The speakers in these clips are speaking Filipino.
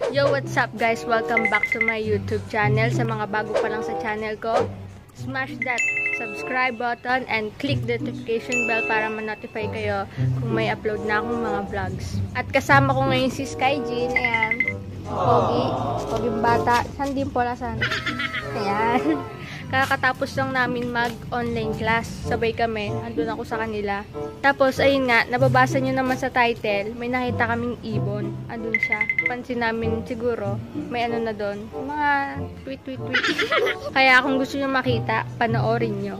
Yo, what's up guys? Welcome back to my YouTube channel. Sa mga bago pa lang sa channel ko, smash that subscribe button and click the notification bell para ma-notify kayo kung may upload na akong mga vlogs. At kasama ko ngayon si Sky Jean. Ayan. Poging bata. San din po lasan. Ayan. Kakatapos lang namin mag-online class. Sabay kami. Andun ako sa kanila. Tapos, ayun nga, nababasa nyo naman sa title, may nakita kaming ibon. Andun siya. Pansin namin siguro, may ano na doon. Mga tweet. Kaya kung gusto nyo makita, panoorin nyo.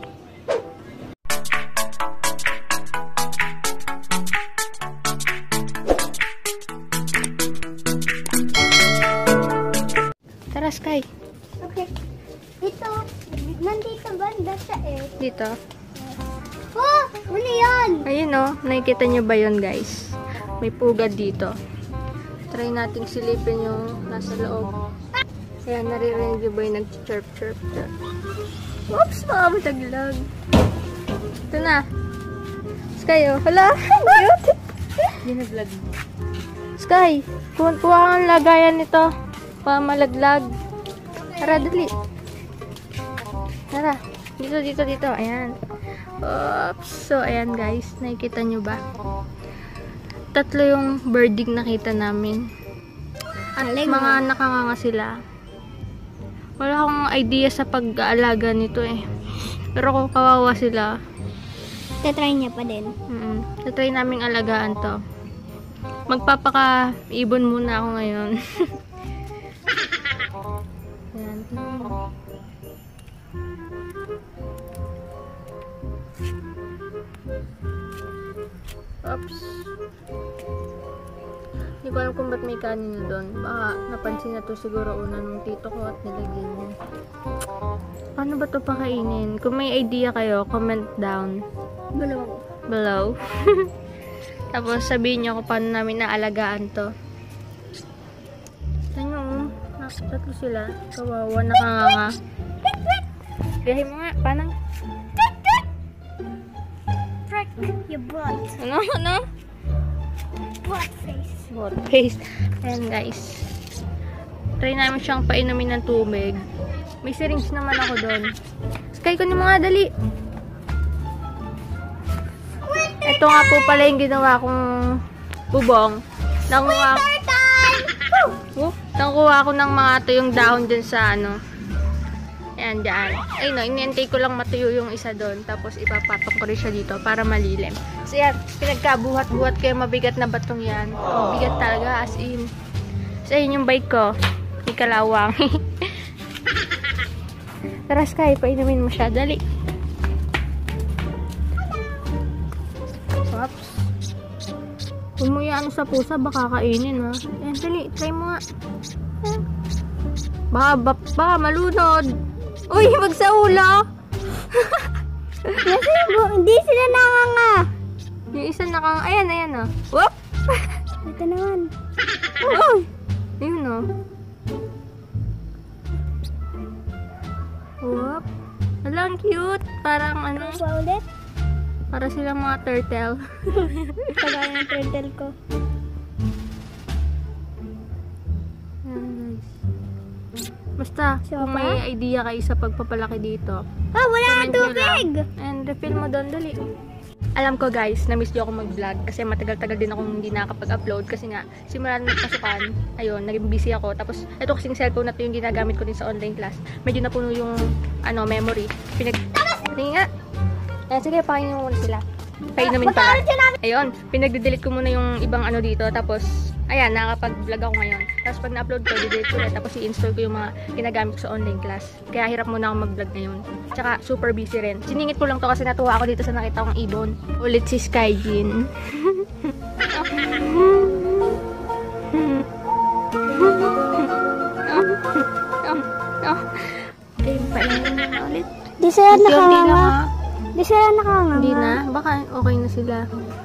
Tara, Sky. Okay. Ito, nandito banda siya eh. Dito. Oh! Ano yan? Ayun o, nakikita nyo ba yun guys? May pugad dito. Try nating silipin yung nasa loob. Kaya naririnig nyo ba yung nag-chirp. Oops! Mga mataglag. Ito na. Sky o. Hala! Cute! Hindi na vlog. Sky! Kuha kang lagayan nito. Para malaglag. Tara, dali. Tara. Dito. Ayan. Oops. So, ayan guys. Nakikita nyo ba? Tatlo yung birding nakita namin. At mga nakanganga sila. Wala akong idea sa pag-aalaga nito eh. Pero kung kawawa sila, Tatry niya pa din. tatry naming alagaan to. Magpapaka-ibon muna ako ngayon. Ayan. Oops. Hindi ko alam kung ba't may kanin doon. Baka napansin na to siguro una nung tito ko at nilagyan niya. Paano ba to pakainin? Kung may idea kayo, comment down below. Tapos sabihin nyo kung paano namin naalagaan to. Tignan nyo, tatlo sila. Kawawa, nakanganga. Gahin mo nga, panang. Your butt. Ano? Butt face. Butt face. Ayan guys. Try namin siyang painumin ng tubig. May syringe naman ako doon. Sky, kunin mo nga, dali. Ito nga po pala yung ginawa kong bubong. Nakuha ko ng mga tuyong dahon dyan sa ano. Ayan, dyan. Ay no, iniantay ko lang matuyo yung isa doon. Tapos ipapatong ko rin siya dito para malilim. So yan, pinagkabuhat-buhat kayo mabigat na batong yan. Mabigat talaga, as in. So yun yung bike ko. Ikalawang. Tara Sky, painumin mo siya. Dali. Oops. Kung mo yan sa pusa, baka kainin ha. Ayan, dali. Try mo nga. Baka malunod. Uy, magsaula! Hindi sila nakanga. Yung isa nakang... Ayan o. Whoop! Ito naman. Oh! Ayun o. Whoop! Alang cute! Parang ano... Pa ulit? Para silang mga turtle. Kagaya ng turtle ko. Ayan guys. Basta, kung may idea kayo sa pagpapalaki dito, Wala comment ang nyo tubig! lang. And refill mo doon, dali. Alam ko guys, na-miss nyo ako mag-vlog kasi matagal-tagal din akong hindi nakakapag-upload kasi nga, simula na nagpasukan, ayun, naging busy ako. Tapos, ito kasing cellphone na ito yung ginagamit ko din sa online class. Medyo napuno yung, memory. Nga. Sige, pakainin mo muna sila. Painumin pala. Ayun, pinag-delete ko muna yung ibang ano dito. Tapos, ayan, nakakapag-vlog ako ngayon. Tapos pag na-upload ko, delete ko ulit. Tapos i-install ko yung mga ginagamit ko sa online class. Kaya hirap muna ako mag-vlog ngayon. Tsaka, super busy rin. Siningit ko lang to kasi natuwa ako dito sa nakita kong ibon. Ulit si Sky Jean. Okay, painin na ulit. Di sila nakanga. Di sila nakanga. Hindi na? Baka okay na sila.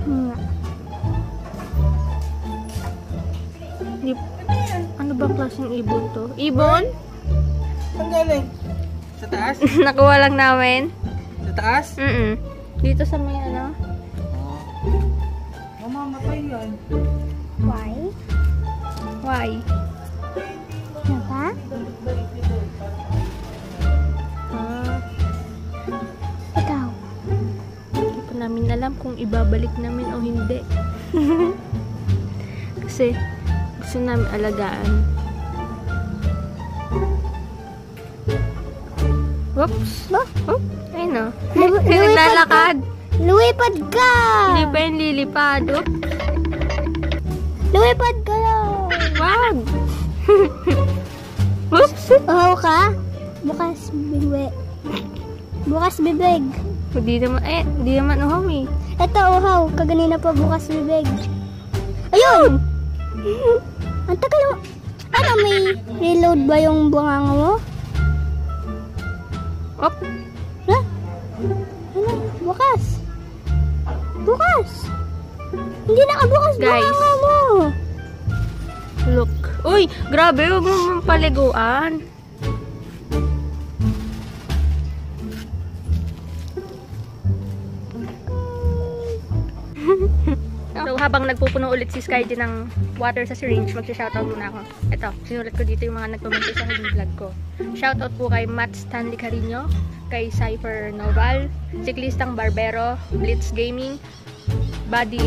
Di, ano ba klaseng ibon to? Ibon? Saan galing? Sa taas? Nakuha lang namin. Sa taas? Dito sa may ano? Mamamatay yan. Why? Why? Ano ba? Ikaw. Hindi pa namin alam kung ibabalik namin o hindi. Kasi gusto namin alagaan. Whoops! Oh, ayun o. Naglalakad. Luwipad ka! Hindi pa yung lilipad. Oh. Luwipad ka! Wag! Whoops! Uhaw ka? Bukas bibig. Bukas bibig. Hindi naman uhaw eh. Ito uhaw. Kaganina pa bukas bibig. Ayun! Ang tagal mo. Ano, may reload ba yung bunganga mo? Op! Ha? Ano? Bukas. Bukas. Hindi nakabukas Guys. bunganga mo. Look. Uy! Grabe! Huwag mo paliguan. So, habang nagpupuno ulit si Sky din ng water sa syringe, mag-shoutout muna ako. Ito, sinulat ko dito yung mga nagkomento sa huling vlog ko. Shoutout po kay Matt Stanley Carino, kay Cypher Noval, Siklistang Barbero, Blitz Gaming, Buddy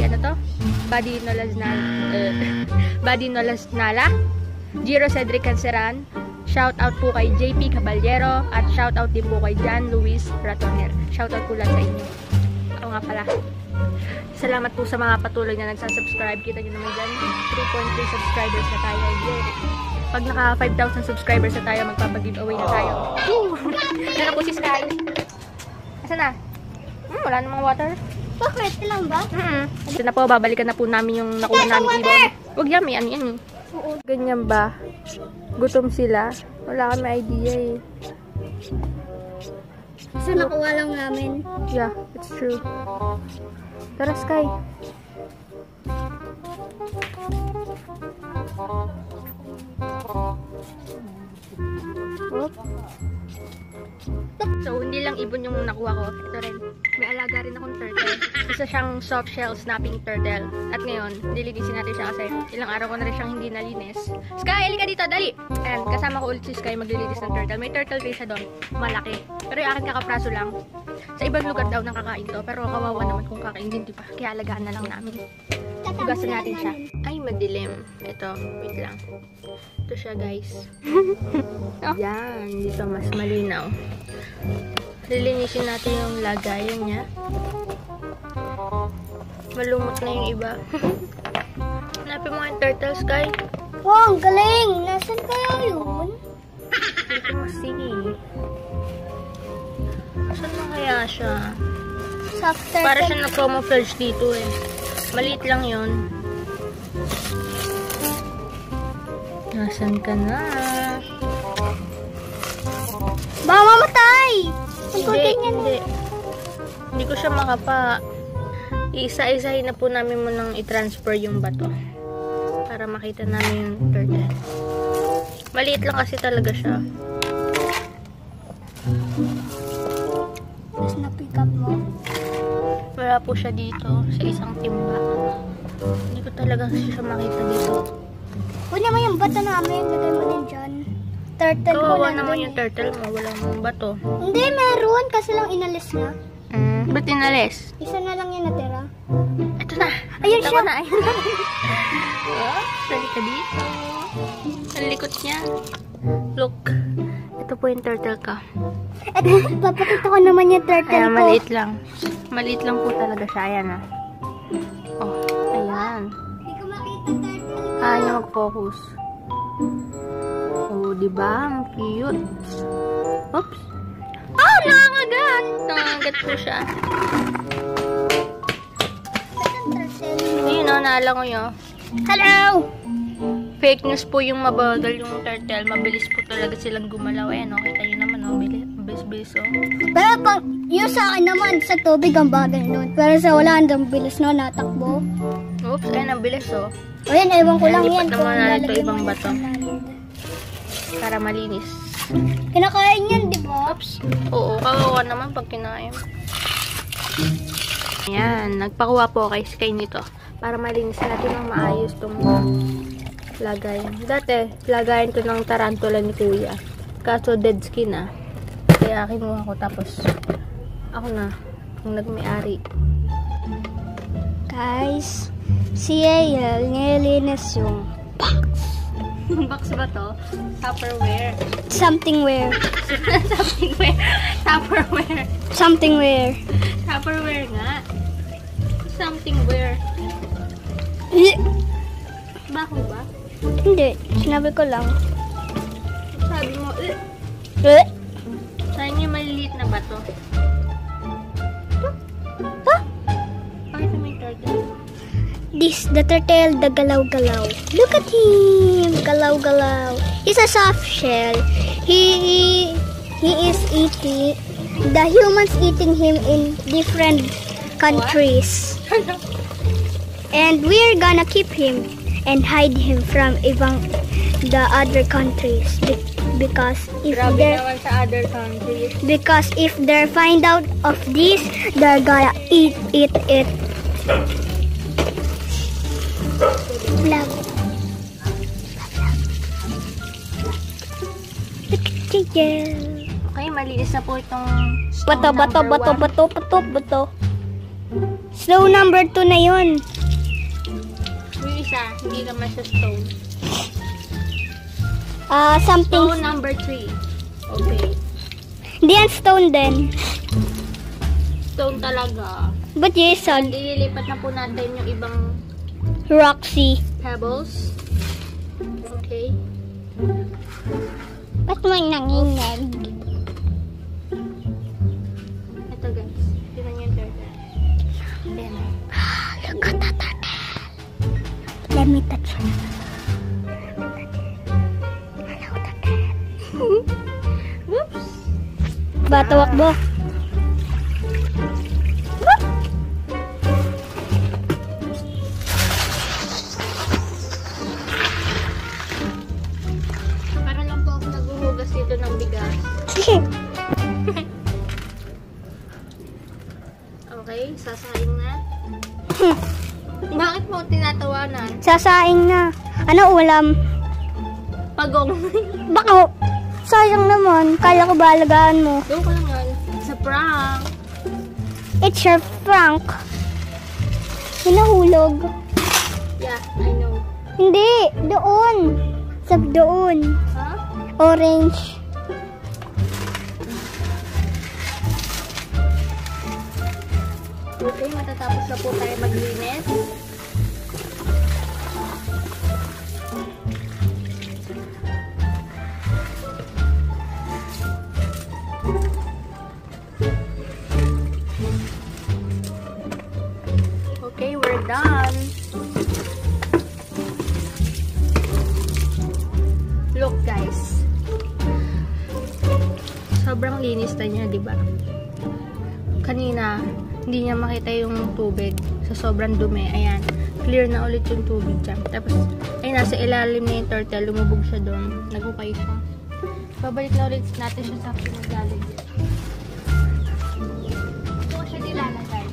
Nolasnala, Jiro Cedric Canceran, shoutout po kay JP Caballero, at shoutout din po kay John Luis Ratoner. Shoutout po lang sa inyo. Ako nga pala. Salamat po sa mga patuloy na nagsasubscribe. Kita nyo naman dyan, 3.3 subscribers na tayo. Yeah. Pag naka 5,000 subscribers na tayo, magpapag-giveaway na tayo. Diyan na po si Sky. Asan na? Wala namang water. Bakit? Ilang ba? Ito na po, babalikan na po namin yung nakuha namin ibon. Huwag yan, may ano yan eh. Ganyan ba? Gutom sila? Wala kami idea eh. Kasi nakuha lang namin. Yeah, it's true. Tara, Sky. Oh. So, hindi lang ibon yung nakuha ko. Ito rin. May alaga rin akong turtle. Isa siyang soft shell snapping turtle. At ngayon, nilinisin natin siya kasi ilang araw ko na rin siyang hindi nalinis. Sky, halika dito, dali! And kasama ko ulit si Sky maglilinis ng turtle. May turtle rin siya doon. Malaki. Pero yung akin kakapraso lang. Sa ibang lugar daw nang kakain to. Pero kawawa naman kung kakainin, di ba? Kaya alagaan na lang namin. Hugasan natin siya. Ay, madilim. Ito, wait lang. Ito siya, guys. Yan, dito mas malinaw. Lilinisin natin yung lagayan niya. Malumot na yung iba. Hanapin mo yung turtle, Sky. Wow, ang galing! Nasaan kaya yun? Hindi ko masige. Saan na kaya siya? Soft turtle. Para siya na-camouflage dito eh. Maliit lang yun. Nasaan ka na? Baka mamatay! Hindi. Hindi ko siya makapa. Isa-isahin na po namin munang i-transfer yung bato. Para makita namin yung turtle. Maliit lang kasi talaga siya. Tapos na-pick up mo. Wala po siya dito sa isang timba. Hindi ko talaga kasi siya makita dito. Kunin mo yung bato namin. Lagay mo din dyan. Turtle ko Kawawa nandun naman eh. yung turtle mo. Wala mong bato. Hindi, meron. Kasi lang inalis na. Ba't inalis? Isa na lang yung natira. Ito na. Ayun Nakita siya. ko na. Ayun na. Oh, sali ka dito. Ang likot niya. Look. Ito po yung turtle ka. Eto, papakita ko naman yung turtle Ayan, ko. maliit lang. Maliit lang po talaga siya. Ayan ah. Oh, ayan. Hindi ko makita turtle. Kaya niya mag-focus. Oh, diba? Ang cute. Oops. Oh, nangangagat! Nangangagat po siya. Saan turtle? Ayun o, nalangoy o. Hello! Fake news po yung mabagal yung turtle. Mabilis po talaga silang gumalaw. Ayan o, kita nyo naman o. Bilis-bilis o. Pero pang, yung sa akin naman, sa tubig ang bagay nun. Pero sa wala, ang bilis no, natakbo. Oops, ayan ang bilis o. O yan, ewan ko Ayan, lang lipat yan. naman natin ito lalagyan ibang mo bato. yan. Para malinis. Kinakain yan, di ba? Oops. Oo, kawawa naman pag kinain. Ayan, nagpakuha po kay Sky nito. Para malinis natin ng maayos tong lagayan. Dati, lagayan ko ng tarantula ni Kuya. Kaso dead skin na. Kaya kinuha ko tapos ako na ang nagme-ari. Guys, si Yael nililinis yung Box ba to? Tupperware. something where. Somethingware. Tupperware. Something where. Tupperware nga. Somethingware. Bako ba? Hindi, sinabi ko lang. Sabi mo, saan yung maliliit na bato? Pakita mo yung turtle. This, the turtle, the galaw-galaw. Look at him, galaw-galaw. He's a soft shell. He is eating, the humans eating him in different countries. And we're gonna keep him and hide him from the other countries. Because if Grabe they're naman sa other countries. Because if they find out of this, they're gonna eat it. Love. Okay, malinis na po itong stone Bato. Slow number 2 na yun. Yung isa, hindi naman sa stone. Something. Stone number 3. Okay. Hindi yan stone din. Stone talaga. But Jason, Ililipat na po natin yung ibang Roxy. pebbles. Okay. Ba't mo nanginag? Ito guys. Tignan niyo yung turtle. Ayan. Look at the turtle. Let me touch it. Hello, turtle. Whoops! Batawakbo. Para lang po ako naghuhugas dito ng bigas. Okay, sasaing na. Bakit mo tinatawanan? Sasaing na. Ano ulam? Pagong. Baka, sayang naman. Kala ko ba alagaan mo? Doon ko lang yan. Sa prank. It's your prank. Hinahulog. Yeah, I know. Hindi, doon. Sa doon. Huh? Orange. Okay, matatapos na po tayo maglinis. Okay, we're done. Look guys. Sobrang linis na niya, di ba? Kanina, hindi niya makita yung tubig sa sobrang dumi. Ayan, clear na ulit yung tubig dyan. Tapos, ay nasa ilalim na yung turtle. Lumubog siya doon. Nagukay siya. Babalik na ulit natin siya sa pinaglalagyan. Ito ko siya nilalagay.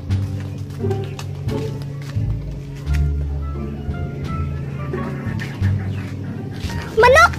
Manok!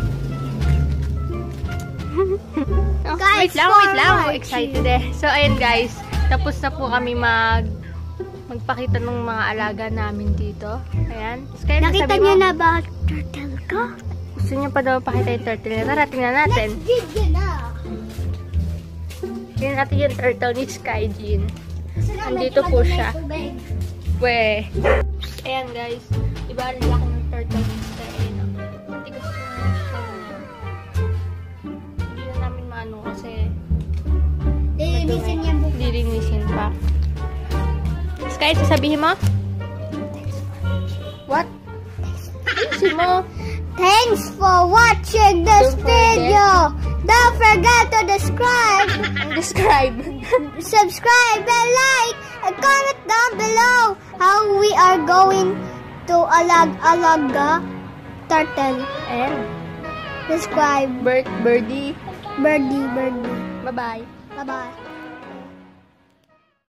Oh, Guys, wait lang. Ako for excited eh. So, ayun guys. Tapos na po kami magpakita ng mga alaga namin dito. Ayan. Kaya Nakita niyo na ba turtle ko? Gusto niyo pa daw pakita yung turtle na. Tara, tingnan natin. Video na. Tingnan natin yung turtle ni Sky Jean. Andito po siya. We. Ayan guys. Diba ang laki ng turtle ni Sky. Ayan o. Tigas ko na siya. Hindi na namin maano kasi Lilinisin niya bukas. lilinisin pa. Sky, sasabihin mo? What? Linisin mo. Thanks for watching this Don't forget. video. Don't forget to Describe. subscribe and like and comment down below how we are going to alaga turtle. And Describe birdie. birdie. Bye-bye. Bye bye.